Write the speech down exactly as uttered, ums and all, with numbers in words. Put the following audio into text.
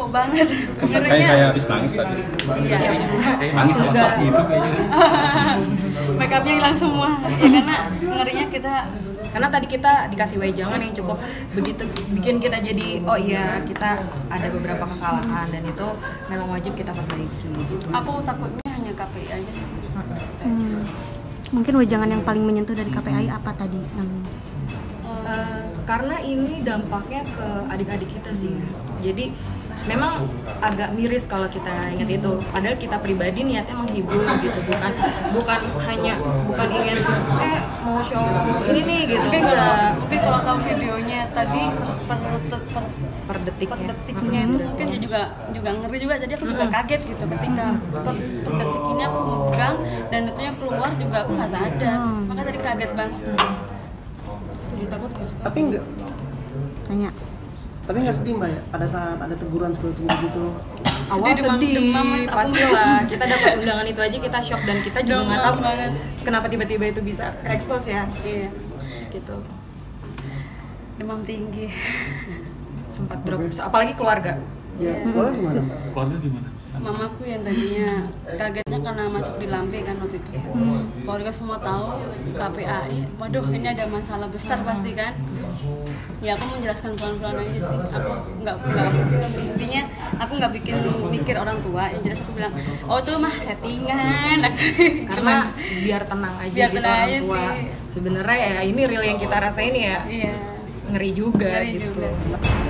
banget. Kayak kayak habis nangis tadi. Iya. Nangis selesai gitu kayaknya. Make upnya hilang semua. Ya karena ngerinya kita karena tadi kita dikasih wejangan yang cukup begitu bikin kita jadi oh iya kita ada beberapa kesalahan dan itu memang wajib kita perbaiki. Aku takutnya hanya K P I aja sih. Hmm. Mungkin wejangan yang paling menyentuh dari K P I apa tadi namanya? Uh, karena ini dampaknya ke adik-adik kita sih. Jadi memang agak miris kalau kita ingat itu. Padahal kita pribadi niatnya menghibur gitu, bukan bukan hanya bukan ingin eh mau show ini nih gitu. Mungkin kalau mungkin kalau tahu videonya tadi per per, per, per detik per detiknya itu kan juga juga ngeri juga. Jadi aku juga kaget gitu ketika per, per detik ini aku megang dan itunya keluar juga aku nggak sadar. Maka tadi kaget banget. Takut tapi enggak Tanya. tapi enggak sedih mbak ya pada saat ada teguran seperti itu? Awal sedih, pastilah kita dapat undangan itu aja kita shock dan kita juga nggak tahu banget kenapa tiba-tiba itu bisa ke-expose ya. Iya, gitu. Demam tinggi. Sempat drop, apalagi keluarga. Ya, keluarga gimana mbak? Keluarga gimana? Mamaku yang tadinya kagetnya karena masuk di lambe kan waktu itu. Keluarga semua tahu K P A I. Waduh, ini ada masalah besar pasti kan. Ya aku menjelaskan pelan-pelan aja sih. Aku nggak nggak intinya aku nggak bikin mikir orang tua. Yang jelas aku bilang, oh itu mah settingan. Karena biar tenang aja biar gitu tenang orang aja tua. Sih. Sebenarnya ya ini real yang kita rasain ya. Iya. Ngeri juga Ngeri gitu. Juga.